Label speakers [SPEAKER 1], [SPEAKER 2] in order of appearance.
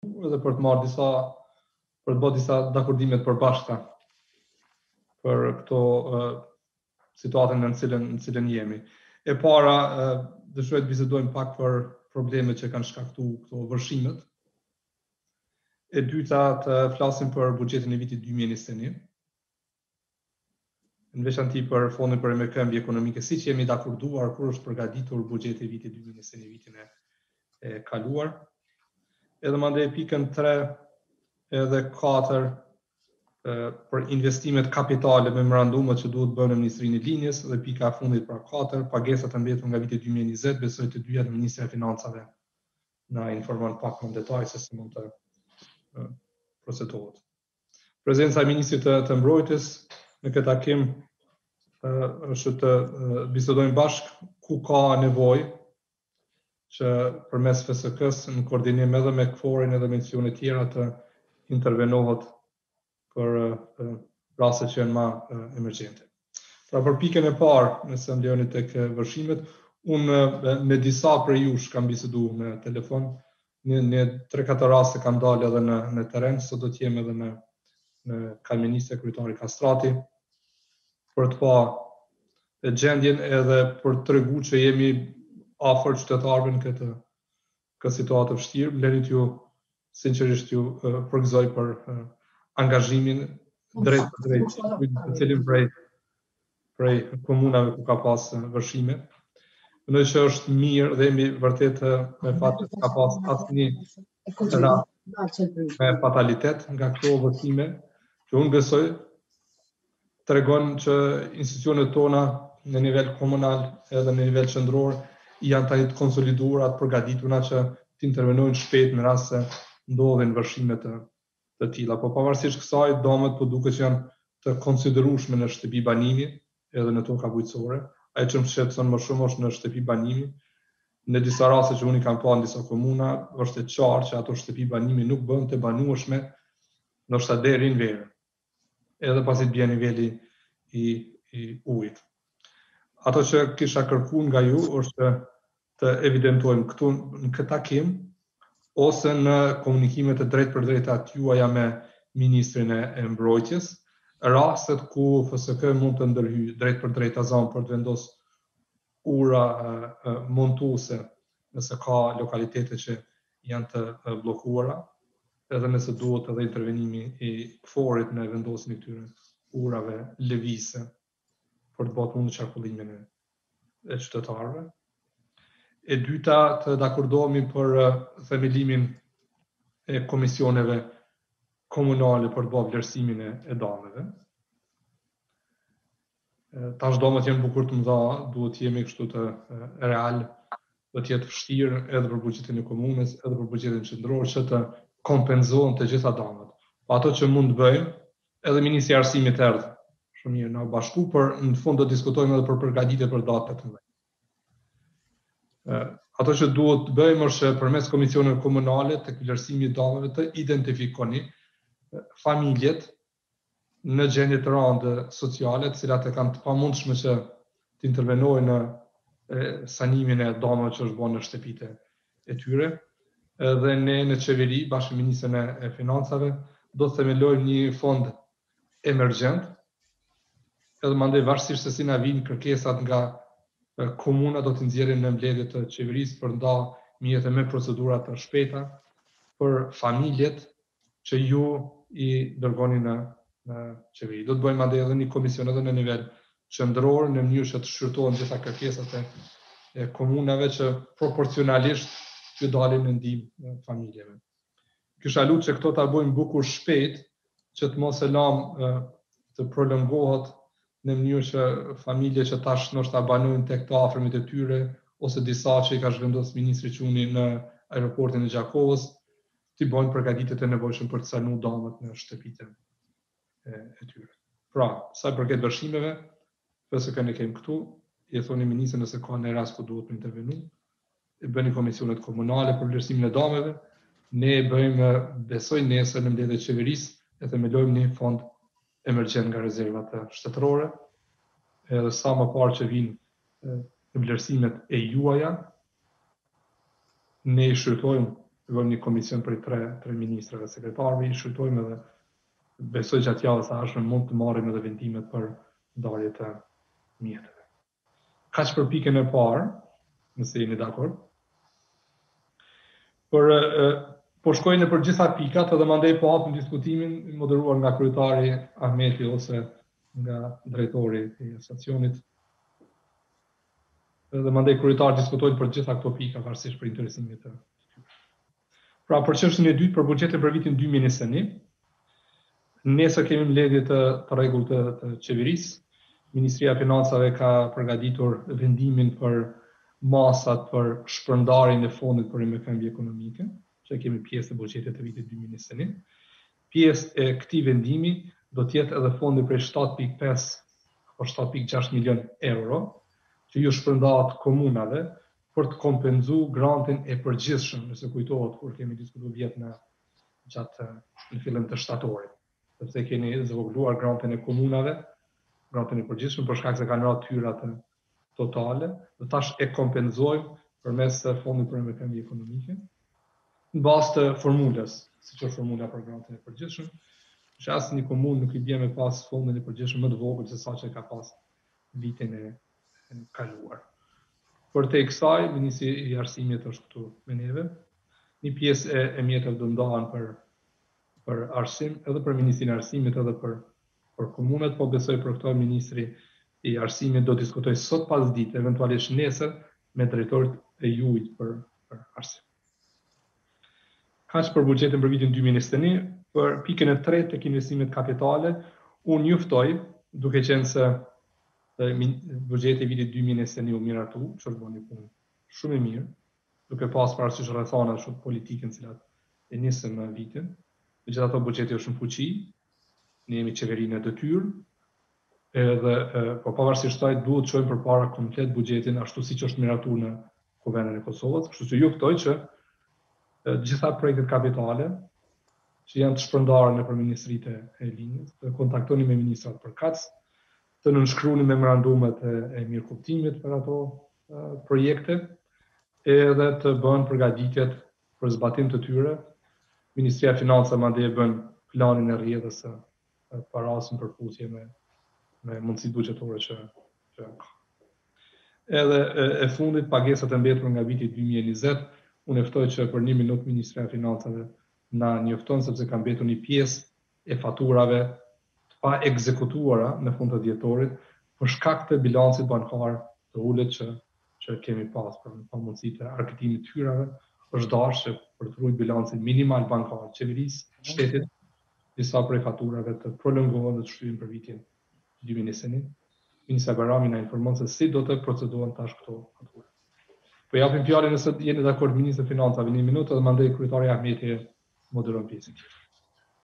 [SPEAKER 1] edhe për të bërë disa dakordime të përbashkëta për këto situatën në cilën jemi. E para, dëshiroj të bisedojmë pak për problemet që kanë shkaktuar këto vërshimet. E dyta, të flasim për buxhetin e vitit 2021. Në veçanti për fondin për rimbikëmbje ekonomike, siç jemi dakorduar kur është përgatitur buxheti i vitit 2021 vitin e kaluar. Edhe mandej pikën 3 edhe 4 për investimet kapitale, memorandumet që duhet bënë në Ministrinë e Linjës, dhe pika e fundit pra 4, pagesat e mbetur nga viti 2020, besoj të dyja të Ministri e Financave na informon pak më detaj se si mund të procedohet. Prezenca e Ministrit të Mbrojtjes në këtë takim është të bisedojmë bashkë ku ka nevojë që përmes FSK-s në koordinim edhe me KFOR-in edhe me institucione tjera të intervenohet për raste që janë më emergjente. Pra për pikën e parë, nëse më lejoni tek vërshimet, unë me disa prej jush kam biseduar në telefon, në 3-4 raste kam dalë edhe në terren, sot do të jem edhe në kryeministri kryetari Kastrati për të pa gjendjen edhe për të treguar që jemi afër qytetarëve në këtë situatë të vështirë. Leni t'ju sinqerisht ju përgëzoj për angazhimin drejt për drejt të cilin prej komunave ku ka pas vërshime. Mendoj që është mirë dhe jemi vërtet me fat që ka pas asnjë rast me fatalitet nga këto vërshime, që unë besoj tregon që institucionet tona në nivel komunal edhe në nivel qendror janë tani të konsoliduara, të përgatitura që të intervenojnë shpejt në rast se ndodhin vërshime të tilla. Po pavarësisht kësaj, domet po duket që janë të konsiderueshme në shtëpi banimi edhe në toka bujqësore. Ajo që më shqetëson më shumë është në shtëpi banimi. Në disa raste që unë kam parë në disa komuna, është e qartë që ato shtëpi banimi nuk bëhen të banueshme ndoshta deri në verë, edhe pasi të bie niveli i ujit. Ato që kisha kërkuar nga ju është të evidentojmë këtu në këtë takim ose në komunikimet e drejt për drejta të juaja me Ministrin e Mbrojtjes, rastet ku FSK mund të ndërhyjë drejt për drejta zonë për të vendosur ura montuese nëse ka lokalitete që janë të bllokuara, edhe nëse duhet edhe intervenimi i KFOR-it në vendosjen e këtyre urave lëvizëse për të bërë mund qarkullimin e qytetarëve. E dyta, të dakordohemi për themelimin e komisioneve komunale për të bërë vlerësimin e dameve. Tash domet janë bukur të mëdha, duhet të jemi kështu të real, do të jetë vështirë edhe për buxhetin e komunës, edhe për buxhetin qendror që të kompenzohen të gjitha damet. Po ato që mund të bëjmë, edhe Ministri i Arsimit erdhi shumë mirë na bashku, por në fund do të diskutojmë edhe për përgatitje për datat e mëdha. Ato që duhet të bëjmë është përmes komisioneve komunale të vlerësimit të dameve të identifikoni familjet në gjendje të rënda sociale, të cilat e kanë të pamundshme që të intervenojnë në sanimin e damave që është bërë në shtëpitë e tyre. Dhe ne në qeveri, bashkë me Ministrin e Financave, do të themelojmë një fond emergjent, edhe mandej varësisht se si na vinë kërkesat nga komuna, do të nxjerrim në mbledhje të qeverisë për nda mjetë me procedura të shpejta për familjet që ju i dërgoni në qeveri. Do të bëjmë mandej edhe një komision edhe në nivel qendror, në mënyrë që të shfrytëtohen gjitha kërkesat e komunave që proporcionalisht që dalin në ndihmë familjeve. Kisha lutur që këto ta bëjmë bukur shpejt, që të mos e lëmë të prolongohet në mënyrë që familje që tash ndoshta banojnë tek të afërmit e tyre ose disa që i ka zhvendosur ministri Quni në aeroportin e Gjakovës, të bëjnë përgatitjet e nevojshme për të sanuar damat në shtëpitë e tyre. Pra, sa i përket vërshimeve, FSK ne kemi këtu, i thoni ministrit nëse ka në rast ku duhet të intervenojë, e bëni komisionet komunale për vlerësimin e dameve, ne e bëjmë, besoj nesër në mbledhjet e qeverisë, e themelojmë një fond emergjent nga rezervat shtetërore, edhe sa më parë që vinë vlerësimet e juaja, ne i shfrytëtojmë Bëjmë një komision për tre ministrave sekretarëve, i shqyrtojmë edhe besoj që atë javës ardhshme mund të marrim edhe vendimet për ndarje të mjeteve. Kaq për pikën e parë, nëse jeni dakord. Po shkojnë në për gjitha pikat edhe mandej po hapim diskutimin moderuar nga kryetari Ahmeti ose nga drejtori i stacionit. Edhe mandej kryetari diskutojnë për gjitha këto pika varësisht për interesimit të tyre. Pra për çështjen e dytë për buxhetin për vitin 2021, nesër kemi mbledhje të rregullt të qeverisë. Ministria e Financave ka përgatitur vendimin për masat për shpërndarjen e fondit për rimërkëmbje ekonomike, që kemi pjesë të buxhetit të vitit 2021. Pjesë e këtij vendimi do të jetë edhe fondi prej 7.5 apo 7.6 milion euro, që ju shpërndahet komunave për të kompenzuar grantin e përgjithshëm, nëse kujtohet kur kemi diskutuar vjet në fillim të shtatorit, sepse keni zvogëluar grantin e komunave, grantin e përgjithshëm për shkak se kanë rënë tyrat totale, dhe tash e kompenzojmë përmes fondit për rimërkëmbje ekonomike, në bazë të formulës, siç është formula për grantin e përgjithshëm, që asnjë komunë nuk i bie me pas fondin e përgjithshëm më të vogël se sa që ka pas vitin e kaluar. Për te kësaj, Ministri i Arsimit është këtu me neve. Një pjesë e mjeteve do ndahen për arsim, edhe për Ministrinë e Arsimit, edhe për komunat, po besoj për këto Ministri i Arsimit do diskutoj sot pas ditë, eventualisht nesër, me drejtorët e juajt për arsim. Kaq për buxhetin për vitin 2021, për pikën e tretë tek investimet kapitale, unë njoftoj, duke qenë se buxheti i vitit 2021 u miratu, që është një punë shumë e mirë, duke pas parasysh rrethana shumë politike në cilat e nisën në vitin. Megjithatë buxheti është në fuqi, ne jemi qeverinë e detyrë, edhe po pavarësisht kësaj duhet të çojmë përpara komplet buxhetin ashtu siç është miratuar në Kuvendin e Kosovës, kështu që ju ftoj që gjitha projektet kapitale që janë të shpërndarë nëpër ministritë e linjës, të kontaktoni me ministrat përkatës, të nënshkruani memorandumet e mirëkuptimit për ato projekte, edhe të bëhen përgatitjet për zbatim të tyre. Ministria e Financave mandej bën planin e rrjedhës së parasë në përputhje me mundësitë buxhetore që ka. Edhe e fundit pagesat e mbetura nga viti 2020, unë ftoj që për 1 minutë Ministria e Financave na njofton sepse ka mbetur një pjesë e faturave të pa ekzekutuara në fund të dhjetorit për shkak të bilancit bankar të ulët që kemi pas për mundësitë e argëtimit të hyrave, është dashur që për të ruajtur bilancin minimal bankar të qeverisë, shtetit, disa prej faturave të prolongohen dhe të shtyhen për vitin 2021. Ministra Barami na informon se si do të procedohen tash këto fatura. Po japim fjalën nëse jeni dakord Ministri i Financave 1 minutë dhe mandej kryetari Ahmeti moderon pjesën.